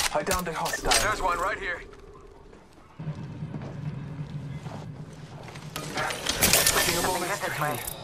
I downed a hostile. There's one right here. Taking a moment. This way.